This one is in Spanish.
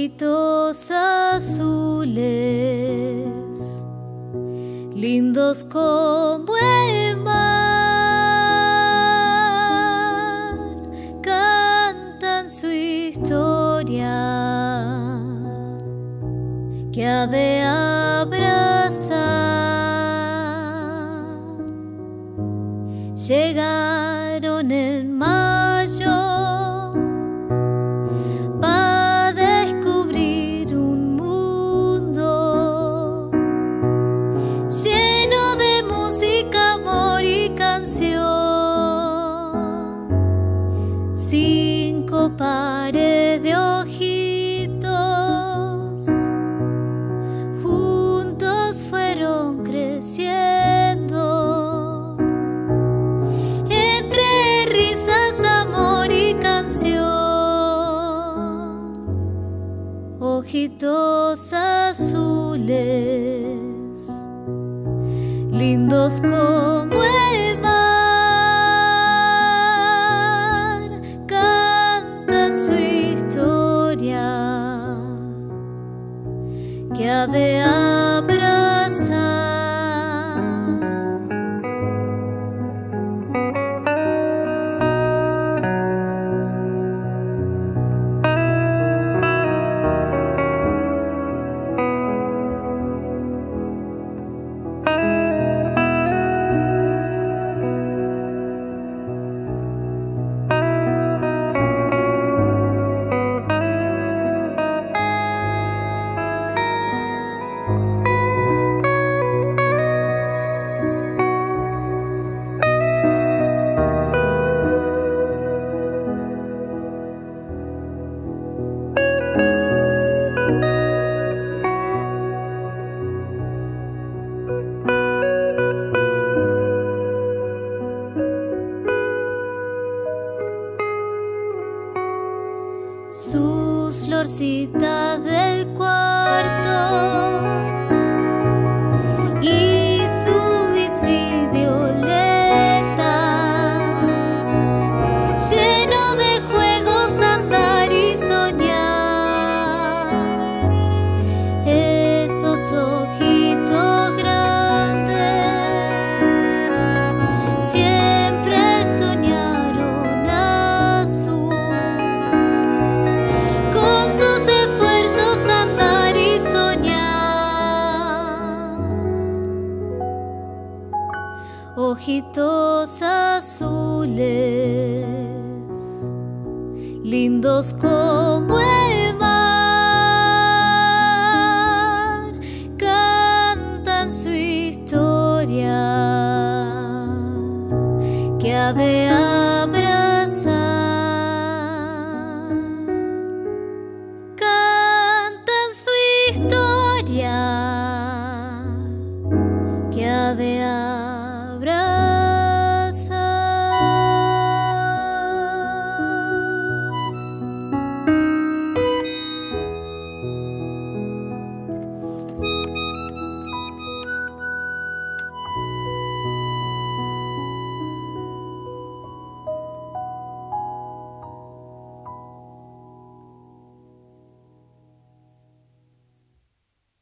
Ojitos azules, lindos como el mar, cantan su historia que ha de abrazar. Llegaron en mayo para descubrir un mundo lleno de música, amor y canción. 5 pares de ojitos juntos fueron creciendo entre risas, amor y canción. Ojitos azules, lindos como el mar, cantan su historia que ha de abrazar. Sus florcitas del cuarto y su bici violeta, lleno de juegos, andar y soñar. Esos ojitos grandes siempre soñaron azul, con sus esfuerzos andar y soñar. Ojitos azules, lindos como el mar, cantan su historia que ha de abrazar. Cantan su historia